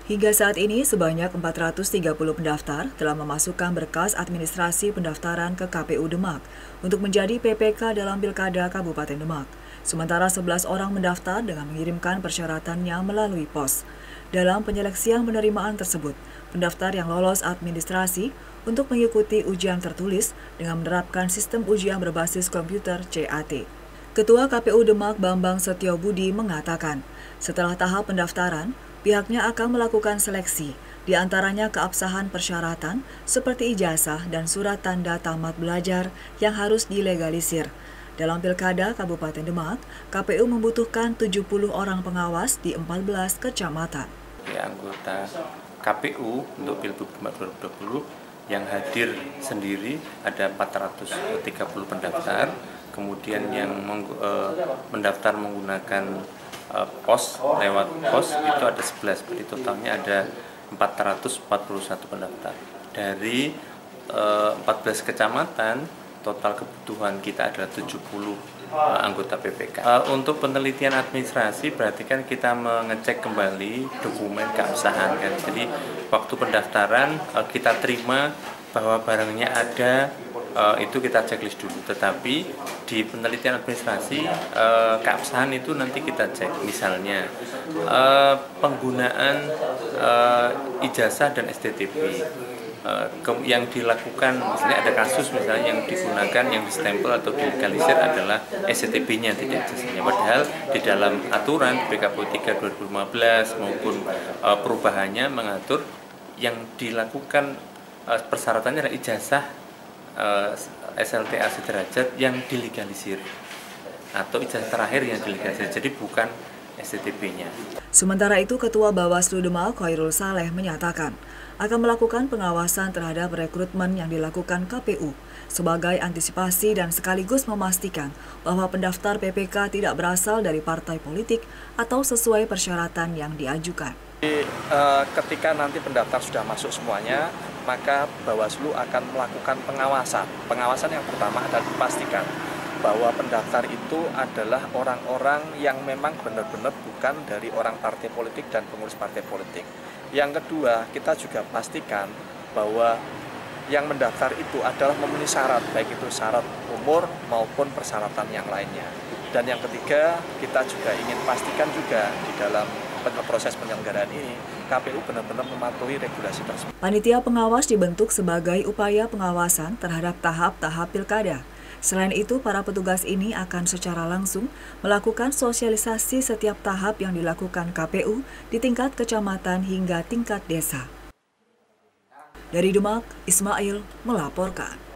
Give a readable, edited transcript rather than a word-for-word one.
Hingga saat ini, sebanyak 430 pendaftar telah memasukkan berkas administrasi pendaftaran ke KPU Demak untuk menjadi PPK dalam Pilkada Kabupaten Demak. Sementara 11 orang mendaftar dengan mengirimkan persyaratannya melalui pos. Dalam penyeleksian penerimaan tersebut, pendaftar yang lolos administrasi untuk mengikuti ujian tertulis dengan menerapkan sistem ujian berbasis komputer CAT. Ketua KPU Demak Bambang Setiobudi mengatakan, setelah tahap pendaftaran, pihaknya akan melakukan seleksi, di antaranya keabsahan persyaratan seperti ijazah dan surat tanda tamat belajar yang harus dilegalisir. Dalam Pilkada Kabupaten Demak, KPU membutuhkan 70 orang pengawas di 14 kecamatan. Anggota KPU untuk Pilgub Demak 2020 yang hadir sendiri ada 430 pendaftar, kemudian yang mendaftar menggunakan pos lewat pos itu ada 11, jadi totalnya ada 441 pendaftar. Dari 14 kecamatan, total kebutuhan kita adalah 70 anggota PPK. Untuk penelitian administrasi berarti kan kita mengecek kembali dokumen keabsahan kan. Jadi waktu pendaftaran kita terima bahwa barangnya ada, itu kita checklist dulu. Tetapi di penelitian administrasi keabsahan itu nanti kita cek, misalnya penggunaan ijazah dan STTP yang dilakukan, misalnya ada kasus misalnya yang digunakan, yang distempel atau dilegalisir adalah STTP-nya, tidak ijazahnya. Padahal di dalam aturan PKPU 3 2015 maupun perubahannya mengatur yang dilakukan persyaratannya adalah ijazah SLTA sederajat yang dilegalisir atau ijazah terakhir yang dilegalisir, jadi bukan STTP-nya. Sementara itu, Ketua Bawaslu Demak Khairul Saleh menyatakan akan melakukan pengawasan terhadap rekrutmen yang dilakukan KPU sebagai antisipasi dan sekaligus memastikan bahwa pendaftar PPK tidak berasal dari partai politik atau sesuai persyaratan yang diajukan. Ketika nanti pendaftar sudah masuk semuanya, maka Bawaslu akan melakukan pengawasan. Pengawasan yang pertama adalah dipastikan bahwa pendaftar itu adalah orang-orang yang memang benar-benar bukan dari orang partai politik dan pengurus partai politik. Yang kedua, kita juga pastikan bahwa yang mendaftar itu adalah memenuhi syarat, baik itu syarat umur maupun persyaratan yang lainnya. Dan yang ketiga, kita juga ingin pastikan juga di dalam proses penyelenggaraan ini, KPU benar-benar mematuhi regulasi tersebut. Panitia pengawas dibentuk sebagai upaya pengawasan terhadap tahap-tahap pilkada. Selain itu, para petugas ini akan secara langsung melakukan sosialisasi setiap tahap yang dilakukan KPU di tingkat kecamatan hingga tingkat desa. Dari Demak, Ismail melaporkan.